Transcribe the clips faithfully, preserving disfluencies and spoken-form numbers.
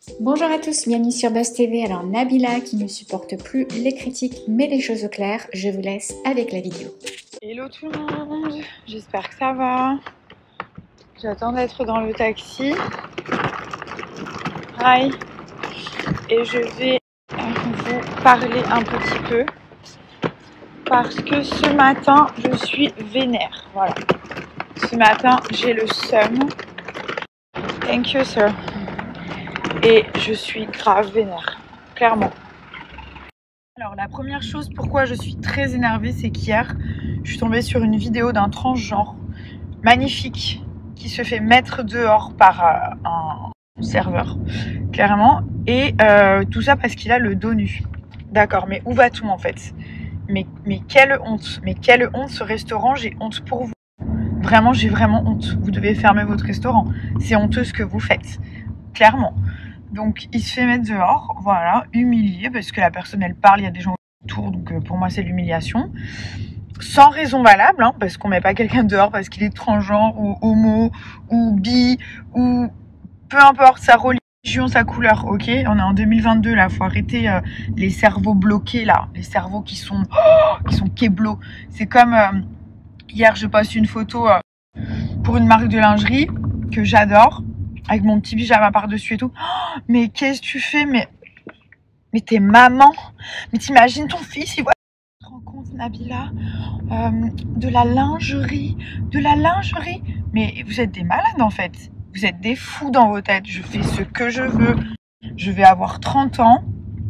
Bonjour à tous, bienvenue sur Buzz T V. Alors Nabila qui ne supporte plus les critiques met les choses au clair, je vous laisse avec la vidéo. Hello tout le monde, j'espère que ça va. J'attends d'être dans le taxi. Hi. Et je vais vous parler un petit peu parce que ce matin je suis vénère. Voilà. Ce matin j'ai le seum. Thank you sir. Et je suis grave vénère, clairement. Alors la première chose pourquoi je suis très énervée, c'est qu'hier je suis tombée sur une vidéo d'un transgenre magnifique qui se fait mettre dehors par euh, un serveur, clairement, et euh, tout ça parce qu'il a le dos nu. D'accord, mais où va-t-on en fait? mais, mais quelle honte, mais quelle honte ce restaurant, j'ai honte pour vous. Vraiment, j'ai vraiment honte. Vous devez fermer votre restaurant. C'est honteux ce que vous faites, clairement. Donc il se fait mettre dehors, voilà, humilié, parce que la personne elle parle, il y a des gens autour, donc euh, pour moi c'est l'humiliation. Sans raison valable, hein, parce qu'on met pas quelqu'un dehors parce qu'il est transgenre ou homo ou bi ou peu importe sa religion, sa couleur, ok? On est en deux mille vingt-deux là, faut arrêter euh, les cerveaux bloqués là, les cerveaux qui sont oh, qui sont keblo. C'est comme euh, hier je poste une photo euh, pour une marque de lingerie que j'adore, avec mon petit pyjama par-dessus et tout. Oh, mais qu'est-ce que tu fais? Mais mais t'es maman? Mais t'imagines ton fils, il voit. Tu te rends compte, Nabila? Euh, de la lingerie, de la lingerie. Mais vous êtes des malades en fait. Vous êtes des fous dans vos têtes. Je fais ce que je veux. Je vais avoir trente ans.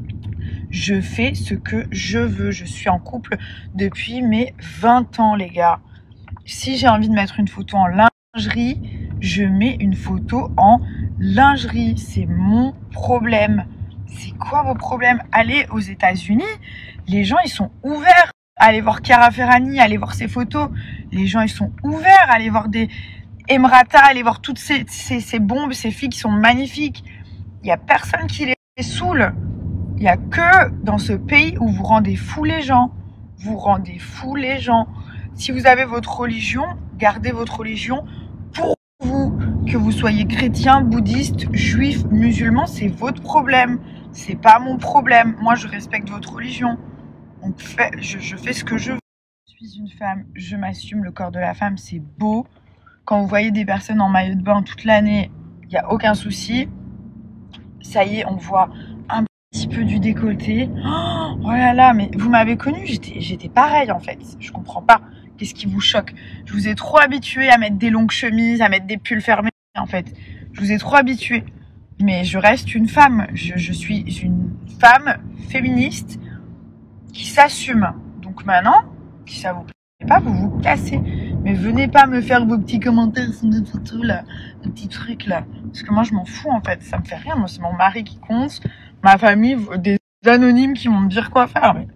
Je fais ce que je veux. Je suis en couple depuis mes vingt ans, les gars. Si j'ai envie de mettre une photo en lingerie, je mets une photo en lingerie. C'est mon problème. C'est quoi vos problèmes? Allez aux États-Unis, les gens ils sont ouverts. Allez voir Chiara Ferragni, allez voir ses photos. Les gens ils sont ouverts. Allez voir des Emrata, allez voir toutes ces, ces, ces bombes, ces filles qui sont magnifiques. Il n'y a personne qui les saoule. Il n'y a que dans ce pays où vous rendez fous les gens. Vous rendez fous les gens. Si vous avez votre religion, gardez votre religion pour vous. Que vous soyez chrétien, bouddhiste, juif, musulman, c'est votre problème. C'est pas mon problème. Moi, je respecte votre religion. Donc, fait, je, je fais ce que je veux. Je suis une femme, je m'assume. Le corps de la femme, c'est beau. Quand vous voyez des personnes en maillot de bain toute l'année, il n'y a aucun souci. Ça y est, on voit un petit peu du décolleté. Oh, oh là là, mais vous m'avez connue, j'étais, j'étais pareille en fait. Je comprends pas. Qu'est-ce qui vous choque? Je vous ai trop habitué à mettre des longues chemises, à mettre des pulls fermés en fait. Je vous ai trop habitué. Mais je reste une femme. Je, je suis une femme féministe qui s'assume. Donc maintenant, si ça vous plaît pas, vous vous cassez. Mais venez pas me faire vos petits commentaires sur notre photo là, des petits trucs là. Parce que moi je m'en fous en fait, ça me fait rien. Moi c'est mon mari qui compte, ma famille, des anonymes qui vont me dire quoi faire. Mais...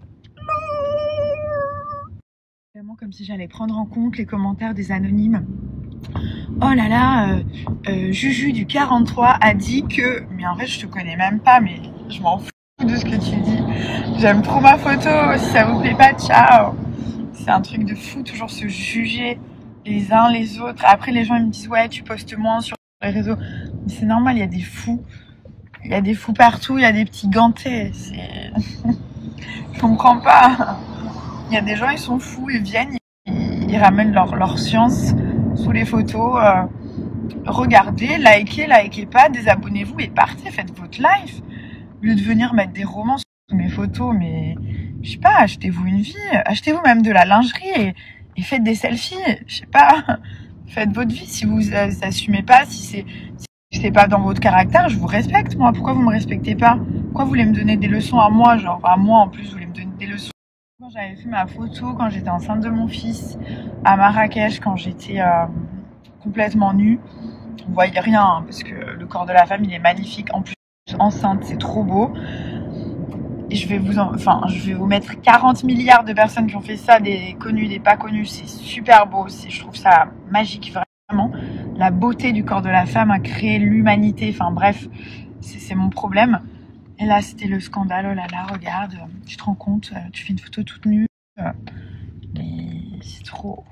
vraiment comme si j'allais prendre en compte les commentaires des anonymes. Oh là là, euh, euh, Juju du quarante-trois a dit que... Mais en fait je te connais même pas, mais je m'en fous de ce que tu dis. J'aime trop ma photo, si ça vous plaît pas, ciao. C'est un truc de fou, toujours se juger les uns les autres. Après, les gens ils me disent ouais, tu postes moins sur les réseaux. Mais c'est normal, il y a des fous. Il y a des fous partout, il y a des petits gantés. C'est... je comprends pas. Il y a des gens, ils sont fous, ils viennent, ils, ils ramènent leur, leur science sous les photos. Euh, regardez, likez, likez pas, désabonnez-vous et partez, faites votre live. Au lieu de venir mettre des romans sur mes photos, mais... je sais pas, achetez-vous une vie, achetez-vous même de la lingerie et, et faites des selfies, je sais pas, faites votre vie. Si vous euh, assumez pas, si c'est si c'est pas dans votre caractère, je vous respecte moi. Pourquoi vous me respectez pas? Pourquoi vous voulez me donner des leçons à moi, genre à moi en plus vous voulez me donner des leçons? Quand j'avais fait ma photo, quand j'étais enceinte de mon fils à Marrakech, quand j'étais euh, complètement nue, vous voyez rien hein, parce que le corps de la femme il est magnifique. En plus enceinte c'est trop beau. Et je vais vous en, enfin, je vais vous mettre quarante milliards de personnes qui ont fait ça, des connus, des pas connus. C'est super beau. Je trouve ça magique, vraiment. La beauté du corps de la femme a créé l'humanité. Enfin bref, c'est mon problème. Et là, c'était le scandale. Oh là là, regarde, tu te rends compte, tu fais une photo toute nue. Et c'est trop.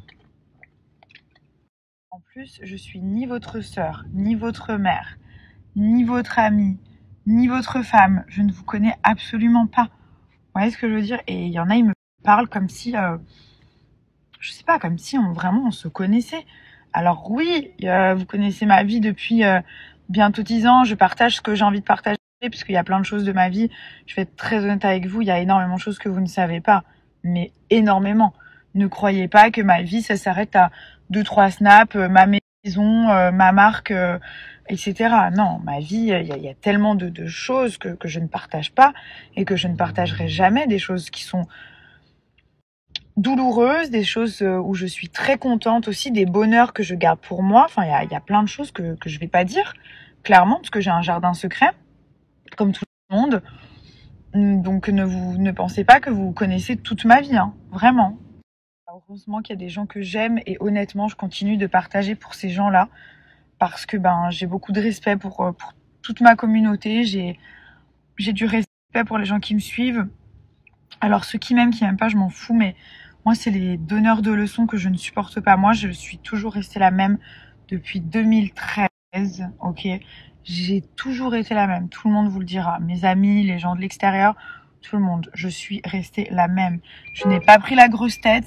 En plus, je suis ni votre sœur, ni votre mère, ni votre ami, ni votre femme. Je ne vous connais absolument pas. Vous voyez ce que je veux dire? Et il y en a, ils me parlent comme si, euh, je sais pas, comme si on vraiment on se connaissait. Alors oui, euh, vous connaissez ma vie depuis euh, bientôt dix ans. Je partage ce que j'ai envie de partager, puisqu'il y a plein de choses de ma vie. Je vais être très honnête avec vous, il y a énormément de choses que vous ne savez pas, mais énormément. Ne croyez pas que ma vie, ça s'arrête à deux, trois snaps, euh, ma maison, euh, ma marque, euh, et cetera. Non, ma vie, il y, y a tellement de, de choses que, que je ne partage pas et que je ne partagerai jamais, des choses qui sont douloureuses, des choses où je suis très contente aussi, des bonheurs que je garde pour moi. Enfin, il y a, y a plein de choses que, que je vais pas dire, clairement, parce que j'ai un jardin secret, comme tout le monde. Donc ne vous ne pensez pas que vous connaissez toute ma vie, hein, vraiment. Heureusement qu'il y a des gens que j'aime et honnêtement, je continue de partager pour ces gens-là parce que ben j'ai beaucoup de respect pour, pour toute ma communauté, j'ai j'ai du respect pour les gens qui me suivent. Alors ceux qui m'aiment, qui m'aiment pas, je m'en fous, mais moi c'est les donneurs de leçons que je ne supporte pas. Moi, je suis toujours restée la même depuis deux mille treize, ok. J'ai toujours été la même, tout le monde vous le dira. Mes amis, les gens de l'extérieur, tout le monde. Je suis restée la même. Je n'ai pas pris la grosse tête,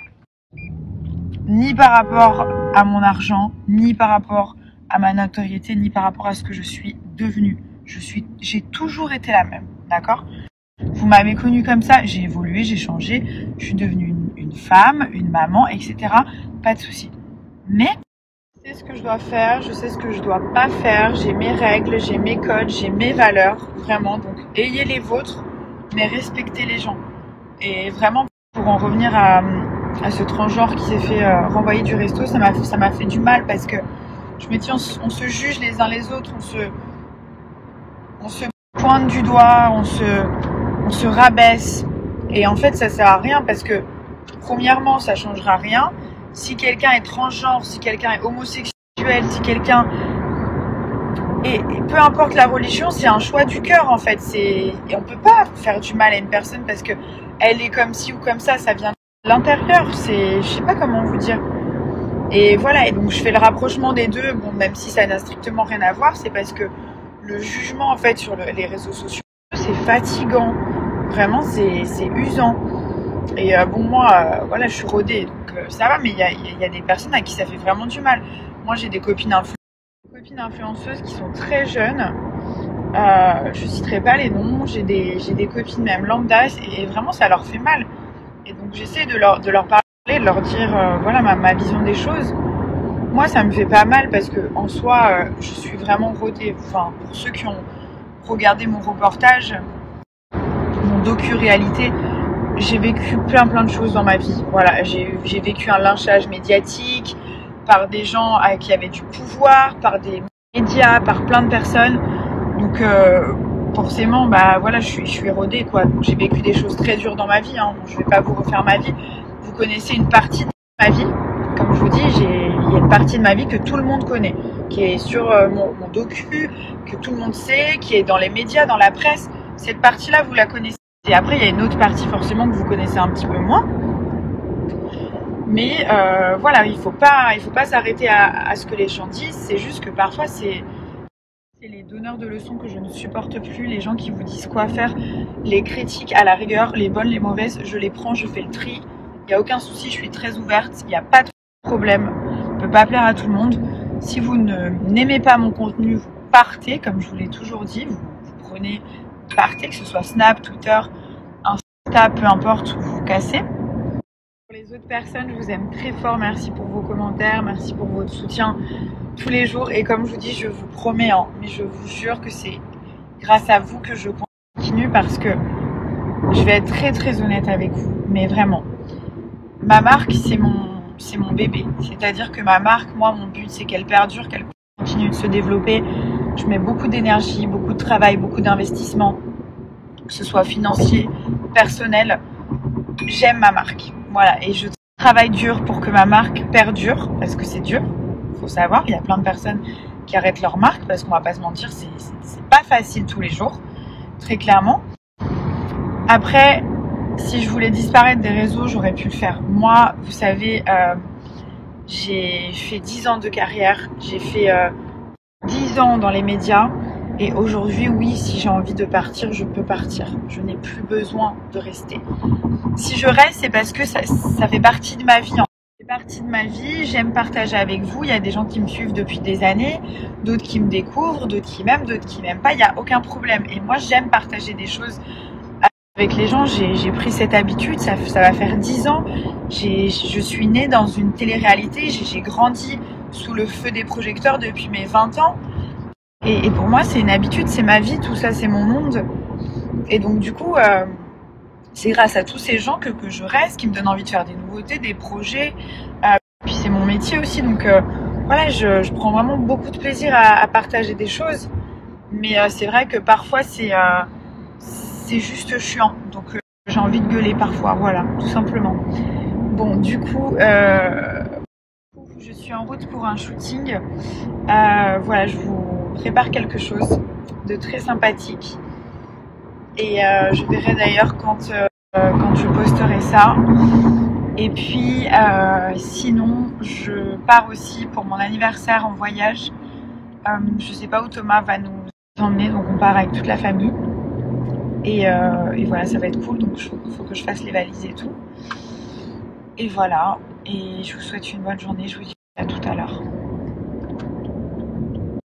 ni par rapport à mon argent, ni par rapport à ma notoriété, ni par rapport à ce que je suis devenue. Je suis, j'ai toujours été la même, d'accord? Vous m'avez connue comme ça, j'ai évolué, j'ai changé, je suis devenue une, une femme, une maman, et cetera. Pas de souci. Mais je sais ce que je dois faire, je sais ce que je dois pas faire, j'ai mes règles, j'ai mes codes, j'ai mes valeurs, vraiment. Donc ayez les vôtres, mais respectez les gens. Et vraiment, pour en revenir à, à ce transgenre qui s'est fait euh, renvoyer du resto, ça m'a ça m'a fait du mal parce que je me dis on, on se juge les uns les autres, on se on se pointe du doigt, on se on se rabaisse. Et en fait, ça sert à rien parce que premièrement, ça changera rien. Si quelqu'un est transgenre, si quelqu'un est homosexuel, si quelqu'un... Et, et peu importe la religion, c'est un choix du cœur en fait. C'est... Et on peut pas faire du mal à une personne parce que elle est comme ci ou comme ça, ça vient de l'intérieur. C'est... Je sais pas comment vous dire. Et voilà, et donc je fais le rapprochement des deux, bon, même si ça n'a strictement rien à voir, c'est parce que le jugement en fait sur le, les réseaux sociaux, c'est fatigant. Vraiment, c'est, c'est usant. Et euh, bon, moi, euh, voilà, je suis rodée, donc euh, ça va, mais il y a, y a des personnes à qui ça fait vraiment du mal. Moi, j'ai des copines, influ- copines influenceuses qui sont très jeunes. Euh, je citerai pas les noms. J'ai des, j'ai des copines même lambda, et, et vraiment, ça leur fait mal. Et donc, j'essaie de leur, de leur parler, de leur dire, euh, voilà, ma, ma vision des choses. Moi, ça me fait pas mal parce que en soi, euh, je suis vraiment rodée. Enfin, pour ceux qui ont regardé mon reportage, mon docu-réalité, j'ai vécu plein plein de choses dans ma vie. Voilà, j'ai, j'ai vécu un lynchage médiatique par des gens qui avaient du pouvoir, par des médias, par plein de personnes. Donc euh, forcément, bah voilà, je suis, je suis rodée quoi. Donc, j'ai vécu des choses très dures dans ma vie. Hein. Je vais pas vous refaire ma vie. Vous connaissez une partie de ma vie. Comme je vous dis, j'ai, il y a une partie de ma vie que tout le monde connaît, qui est sur euh, mon, mon docu, que tout le monde sait, qui est dans les médias, dans la presse. Cette partie-là, vous la connaissez. Et après, il y a une autre partie forcément que vous connaissez un petit peu moins. Mais euh, voilà, il faut pas, il faut pas s'arrêter à, à ce que les gens disent. C'est juste que parfois, c'est, c'est les donneurs de leçons que je ne supporte plus. Les gens qui vous disent quoi faire, les critiques à la rigueur, les bonnes, les mauvaises, je les prends, je fais le tri. Il n'y a aucun souci, je suis très ouverte. Il n'y a pas de problème. On ne peut pas plaire à tout le monde. Si vous ne, n'aimez pas mon contenu, vous partez, comme je vous l'ai toujours dit. Vous, vous prenez... partez, que ce soit Snap, Twitter, Insta, peu importe, vous vous cassez. Pour les autres personnes, je vous aime très fort. Merci pour vos commentaires, merci pour votre soutien tous les jours. Et comme je vous dis, je vous promets, hein, mais je vous jure que c'est grâce à vous que je continue parce que je vais être très très honnête avec vous. Mais vraiment, ma marque, c'est mon, c'est mon bébé. C'est-à-dire que ma marque, moi, mon but, c'est qu'elle perdure, qu'elle continue de se développer. Je mets beaucoup d'énergie, beaucoup de travail, beaucoup d'investissement, que ce soit financier, personnel. J'aime ma marque. Voilà, et je travaille dur pour que ma marque perdure, parce que c'est dur, il faut savoir. Il y a plein de personnes qui arrêtent leur marque, parce qu'on va pas se mentir, c'est, c'est, c'est pas facile tous les jours, très clairement. Après, si je voulais disparaître des réseaux, j'aurais pu le faire. Moi, vous savez, euh, j'ai fait dix ans de carrière, j'ai fait... Euh, dix ans dans les médias, Et aujourd'hui, oui, si j'ai envie de partir, je peux partir. Je n'ai plus besoin de rester. Si je reste, c'est parce que ça, ça fait partie de ma vie. Ça fait partie de ma vie, j'aime partager avec vous. Il y a des gens qui me suivent depuis des années, d'autres qui me découvrent, d'autres qui m'aiment, d'autres qui m'aiment pas. Il n'y a aucun problème. Et moi, j'aime partager des choses avec les gens. J'ai pris cette habitude, ça, ça va faire dix ans. Je suis née dans une télé-réalité, j'ai grandi sous le feu des projecteurs depuis mes vingt ans. Et, et pour moi, c'est une habitude, c'est ma vie, tout ça, c'est mon monde. Et donc, du coup, euh, c'est grâce à tous ces gens que, que je reste, qui me donnent envie de faire des nouveautés, des projets. Euh, puis c'est mon métier aussi, donc euh, voilà, je, je prends vraiment beaucoup de plaisir à, à partager des choses. Mais euh, c'est vrai que parfois, c'est euh, c'est juste chiant. Donc, euh, j'ai envie de gueuler parfois, voilà, tout simplement. Bon, du coup, euh, je suis en route pour un shooting. Euh, voilà, je vous prépare quelque chose de très sympathique. Et euh, je verrai d'ailleurs quand, euh, quand je posterai ça. Et puis, euh, sinon, je pars aussi pour mon anniversaire en voyage. Euh, je sais pas où Thomas va nous emmener, donc on part avec toute la famille. Et, euh, et voilà, ça va être cool, donc il faut, faut que je fasse les valises et tout. Et voilà, et je vous souhaite une bonne journée, je vous dis à tout à l'heure.